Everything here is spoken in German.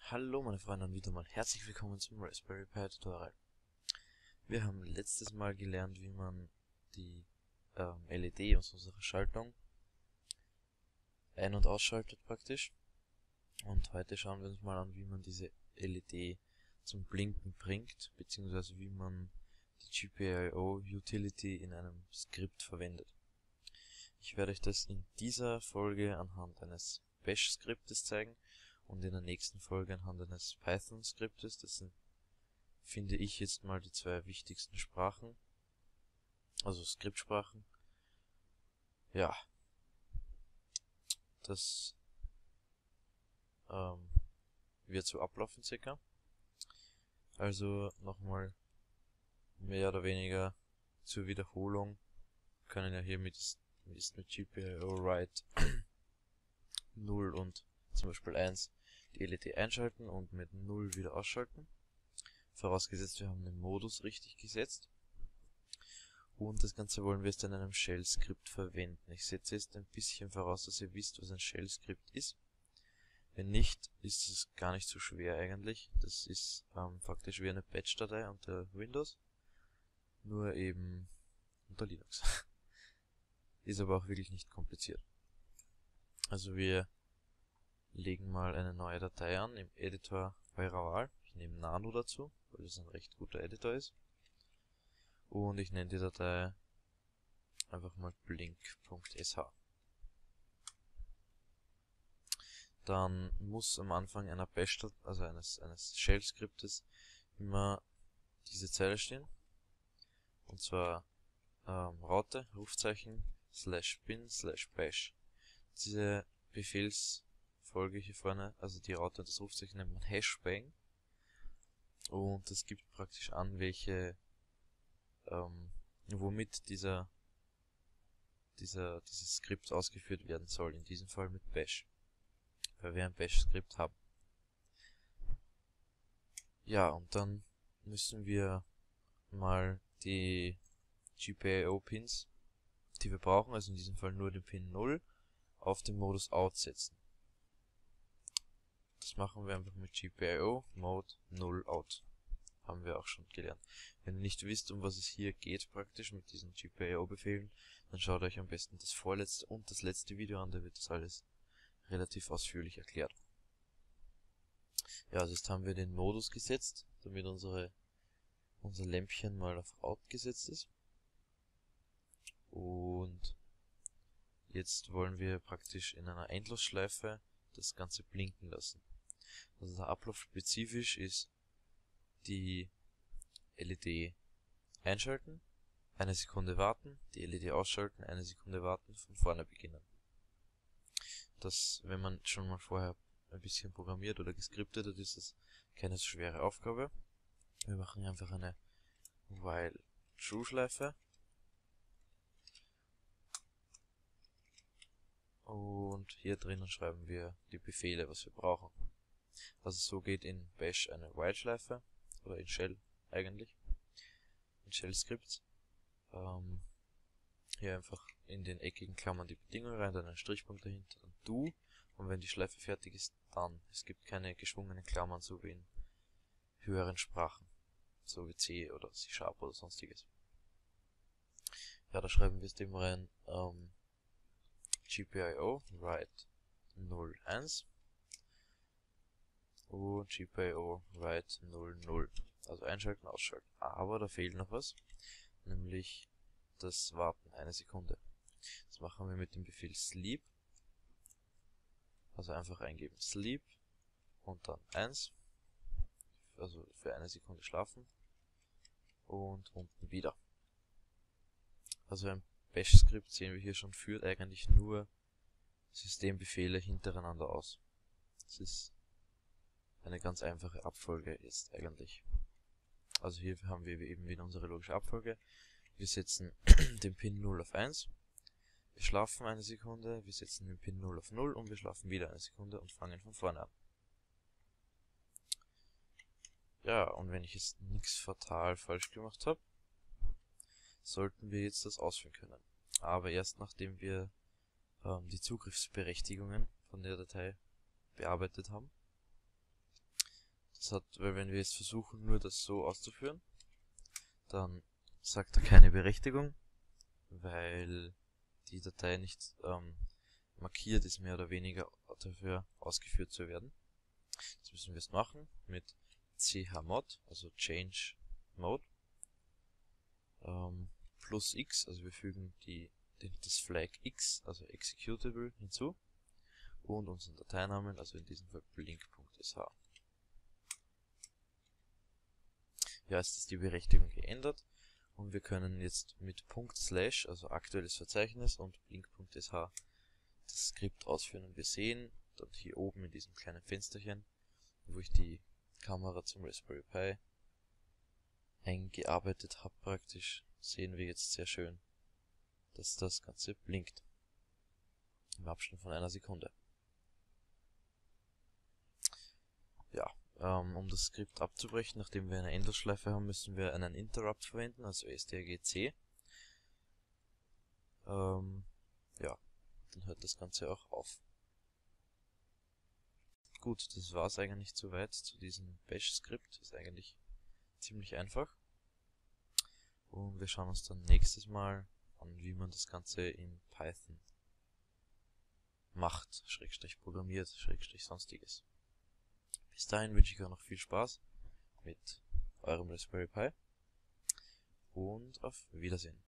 Hallo meine Freunde und wieder mal herzlich willkommen zum Raspberry Pi Tutorial. Wir haben letztes Mal gelernt, wie man die LED aus unserer Schaltung ein- und ausschaltet praktisch. Und heute schauen wir uns mal an, wie man diese LED zum Blinken bringt, beziehungsweise wie man die GPIO Utility in einem Skript verwendet. Ich werde euch das in dieser Folge anhand eines Bash-Skriptes zeigen und in der nächsten Folge anhand eines Python-Skriptes. Das sind, finde ich, jetzt mal die zwei wichtigsten Sprachen, also Skriptsprachen. Ja, das wird so ablaufen circa. Also nochmal mehr oder weniger zur Wiederholung. Wir können ja hier mit GPIO Write 0 und zum Beispiel 1 die LED einschalten und mit 0 wieder ausschalten. Vorausgesetzt, wir haben den Modus richtig gesetzt. Und das Ganze wollen wir jetzt in einem Shell-Skript verwenden. Ich setze jetzt ein bisschen voraus, dass ihr wisst, was ein Shell-Skript ist. Wenn nicht, ist es gar nicht so schwer eigentlich. Das ist faktisch wie eine Batch-Datei unter Windows, nur eben unter Linux. Ist aber auch wirklich nicht kompliziert. Also wir legen mal eine neue Datei an im Editor eurer Wahl. Ich nehme Nano dazu, weil das ein recht guter Editor ist. Und ich nenne die Datei einfach mal blink.sh. Dann muss am Anfang einer Bash, also eines Shell-Skriptes, immer diese Zeile stehen. Und zwar Raute, Rufzeichen, /bin/bash. Diese Befehlsfolge hier vorne, also die Raute und das Rufzeichen, nennt man Hashbang. Und das gibt praktisch an, welche, womit dieses Skript ausgeführt werden soll. In diesem Fall mit Bash, weil wir ein Bash-Skript haben. Ja, und dann müssen wir mal die GPIO-Pins, die wir brauchen, also in diesem Fall nur den Pin 0, auf den Modus Out setzen. Das machen wir einfach mit GPIO Mode 0 Out. Haben wir auch schon gelernt. Wenn ihr nicht wisst, um was es hier geht praktisch mit diesen GPIO-Befehlen, dann schaut euch am besten das vorletzte und das letzte Video an, da wird das alles relativ ausführlich erklärt. Ja, also jetzt haben wir den Modus gesetzt, damit unser Lämpchen mal auf Out gesetzt ist. Und jetzt wollen wir praktisch in einer Endlosschleife das Ganze blinken lassen. Also der Ablauf spezifisch ist die LED einschalten, eine Sekunde warten, die LED ausschalten, eine Sekunde warten, von vorne beginnen. Das, wenn man schon mal vorher ein bisschen programmiert oder geskriptet hat, ist das keine so schwere Aufgabe. Wir machen einfach eine While True Schleife. Und hier drinnen schreiben wir die Befehle, was wir brauchen. Also so geht in Bash eine While-Schleife, oder in Shell eigentlich, in Shell-Skripts. Hier einfach in den eckigen Klammern die Bedingung rein, dann ein Strichpunkt dahinter, dann Do. Und wenn die Schleife fertig ist, dann. Es gibt keine geschwungenen Klammern, so wie in höheren Sprachen, so wie C oder C# oder sonstiges. Ja, da schreiben wir es dem rein, GPIO Write 01 und GPIO Write 00. Also einschalten, ausschalten. Aber da fehlt noch was, nämlich das Warten, eine Sekunde. Das machen wir mit dem Befehl sleep. Also einfach eingeben sleep und dann 1. Also für eine Sekunde schlafen. Und unten wieder. Also ein Bash-Skript, sehen wir hier schon, führt eigentlich nur Systembefehle hintereinander aus. Das ist eine ganz einfache Abfolge jetzt eigentlich. Also hier haben wir eben wieder unsere logische Abfolge. Wir setzen den Pin 0 auf 1. Wir schlafen eine Sekunde, wir setzen den Pin 0 auf 0 und wir schlafen wieder eine Sekunde und fangen von vorne an. Ja, und wenn ich jetzt nichts fatal falsch gemacht habe, sollten wir jetzt das ausführen können. Aber erst nachdem wir die Zugriffsberechtigungen von der Datei bearbeitet haben. weil wenn wir jetzt versuchen, nur das so auszuführen, dann sagt er keine Berechtigung, weil die Datei nicht markiert ist, mehr oder weniger dafür ausgeführt zu werden. Jetzt müssen wir es machen mit chmod, also change mode, plus x, also wir fügen das Flag x, also executable, hinzu und unseren Dateinamen, also in diesem Fall blink.sh. Ja, jetzt ist die Berechtigung geändert und wir können jetzt mit /, also aktuelles Verzeichnis, und blink.sh das Skript ausführen. Und wir sehen dann hier oben in diesem kleinen Fensterchen, wo ich die Kamera zum Raspberry Pi eingearbeitet habe praktisch, sehen wir jetzt sehr schön, dass das Ganze blinkt. Im Abstand von einer Sekunde. Ja, um das Skript abzubrechen, nachdem wir eine Endlosschleife haben, müssen wir einen Interrupt verwenden, also strgc. Ja, dann hört das Ganze auch auf. Gut, das war es eigentlich soweit zu diesem Bash-Skript. Ist eigentlich ziemlich einfach. Und wir schauen uns dann nächstes Mal an, wie man das Ganze in Python macht, / programmiert, / sonstiges. Bis dahin wünsche ich euch noch viel Spaß mit eurem Raspberry Pi und auf Wiedersehen.